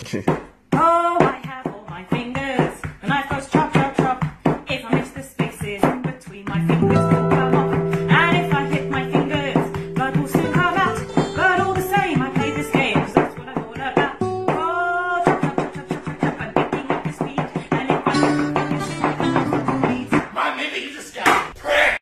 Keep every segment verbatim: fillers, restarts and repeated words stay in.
Oh, I have all my fingers. The knife goes chop, chop, chop. If I miss the spaces in between, my fingers will come off. And if I hit my fingers, blood will soon come out. But all the same, I play this game, 'cause that's what I'm all about. Oh, chop, chop, chop, chop, chop, chop, chop. I'm getting up to speed. And if I hit my fingers, my fingers will bleed. My maybe he's a scout. Prick!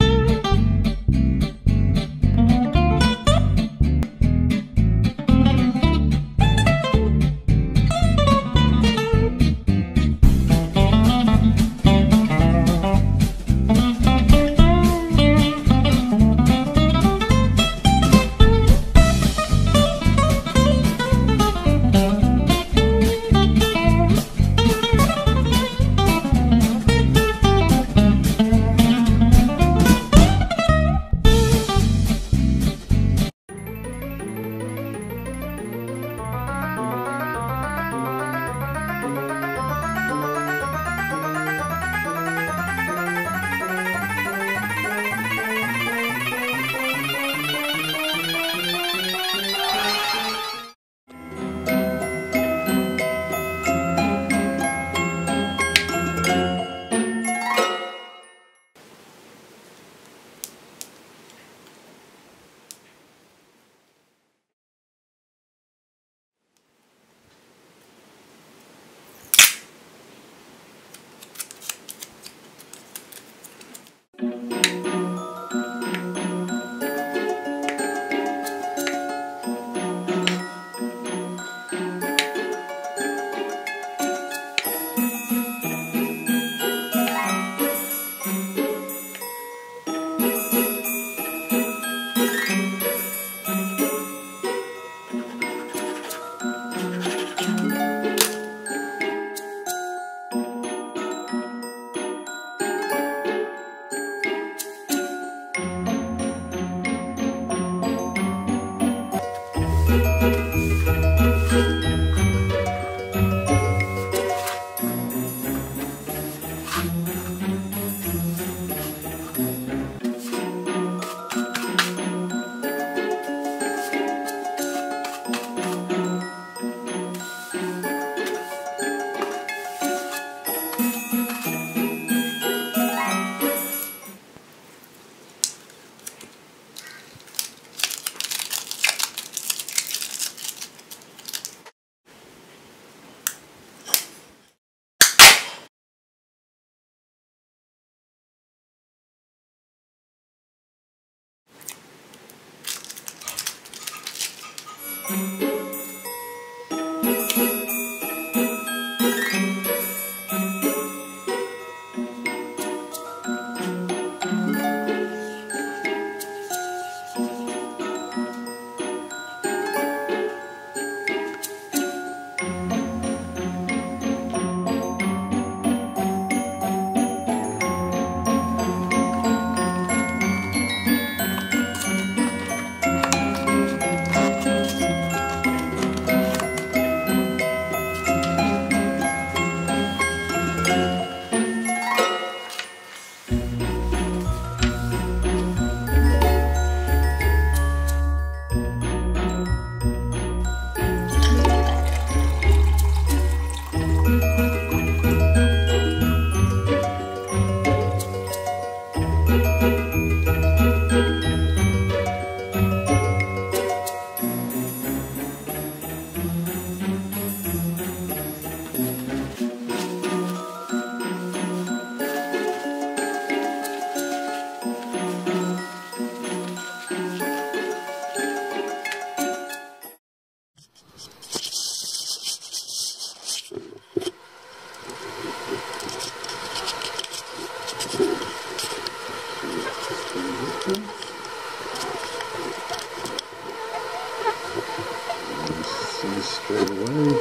Straight away.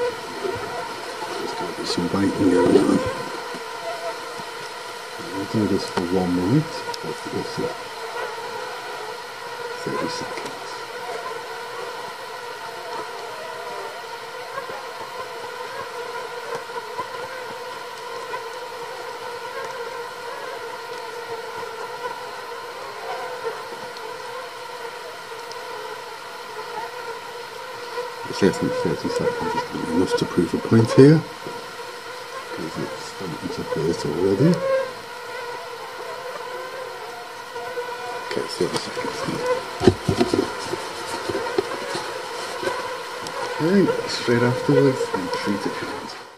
There's got to be some bacon going on. We'll do this for one minute, but we'll see. thirty seconds. thirty, thirty seconds is going to be enough to prove a point here, because it's starting to hurt already. Okay, thirty seconds. Okay, straight afterwards, and three to count.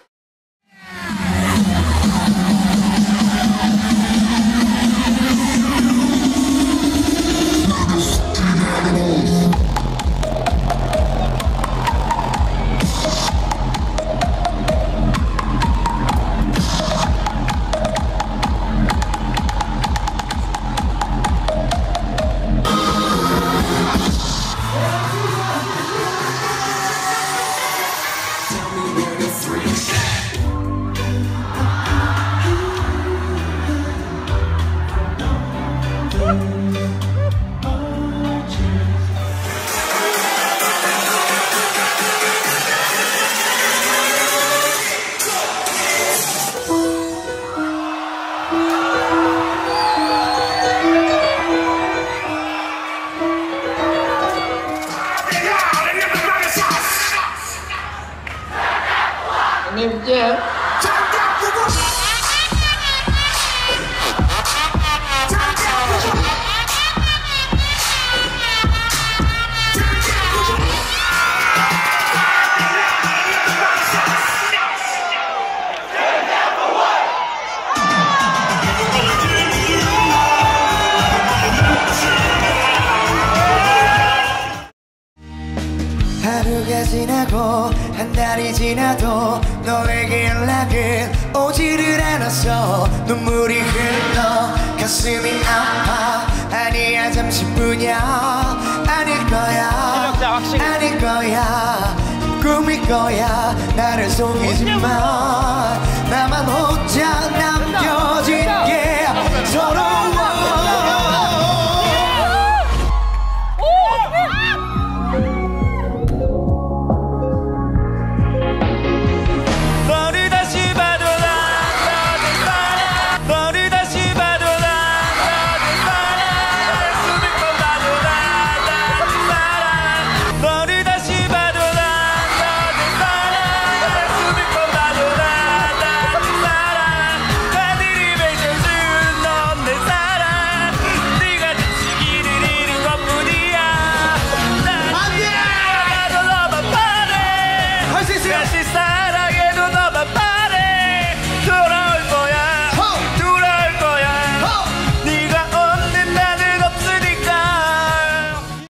하루가 지나고 한 달이 지나도 너에게 연락은 오지를 않았어. 눈물이 흘러 가슴이 아파. 아니야 잠시뿐이야. 아닐 거야 아닐 거야 꿈일 거야. 나를 속이지마. 나만